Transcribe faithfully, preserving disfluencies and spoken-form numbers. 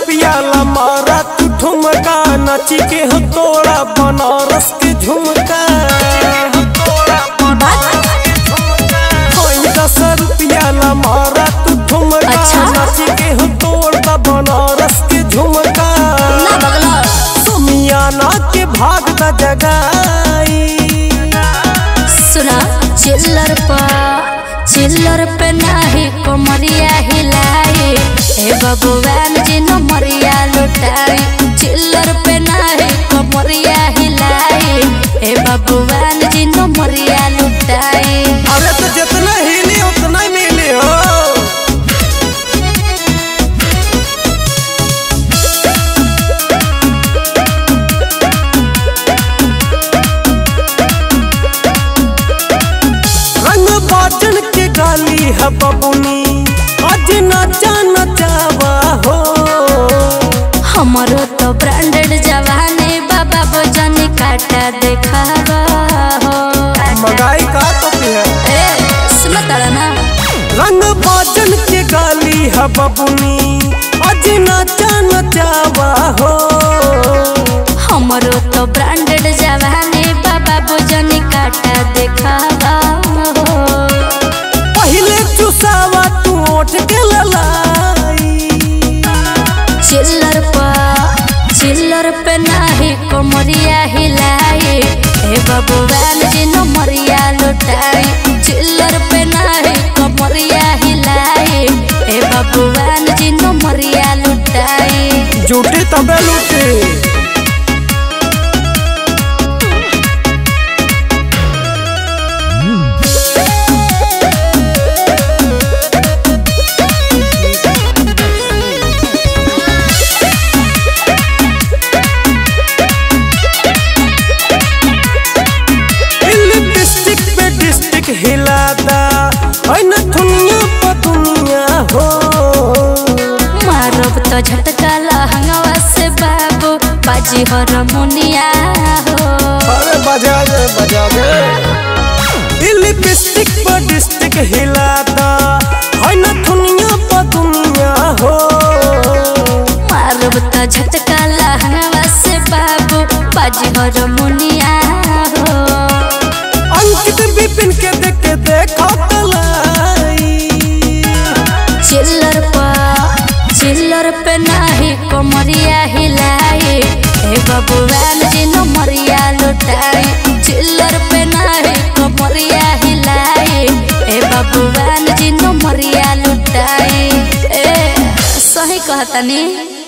रुपया ला मारा तू ठुमका नाची के हो तोड़ा बनारस के झुमका दस रुपया ला मारा तू ठुमका नाची के हो तोड़ा बनारस के झुमका सुमियाना के भाग दा जगाई सुना चिल्लर पा चिल्लर पे नाही कमरिया हिलाई ए बबुआन जी न मरिया लुटाई चिल्लर पे नाही कमरिया हिलाई ए बबुआन जी न मरिया लुटाई। अरे तो जितना हिली उतना मिली हो बाजन के गाली है बबुनी आज नाचा नचावा हो हमारो तो ब्रांडेड जवानी बाबा बजन काटा देखावा हो मगाई का तो है ए सुना तारा ना रंग बाजन के गाली है बबुनी आज नाचा नचावा हो हमारो तो ब्रांडेड जवानी बाबा बजन काटा देखावा चुसावा तू उठ के ललाई चिल्लर पा चिल्लर पे नाही कमरिया हिलाई ए बबुआन जी न मरिया लुटाई चिल्लर पे नाही कमरिया हिलाई ए बबुआन जी न मरिया लुटाई झूठी तबे लूटे हिलादा न दुनिया पर दुनिया हो मारब तो झटका लहंगवा से बाबू बाजी हो रमुनिया हो अरे बजा दे बजा दे लिपस्टिक पर डिस्टिक हिलादा न दुनिया पर दुनिया हो मारब तो झटका लहंगवा से बाबू बाजी हो रमुनिया हो अंकित विपिन के देख के देखो तलाई चिल्लर पा चिल्लर पे नाही कमरिया हिलाई ए बबुआन जी न मरिया लुटाई चिल्लर पे नाही कमरिया हिलाई ए बबुआन जी न मरिया लुटाई ए सही कहतनी।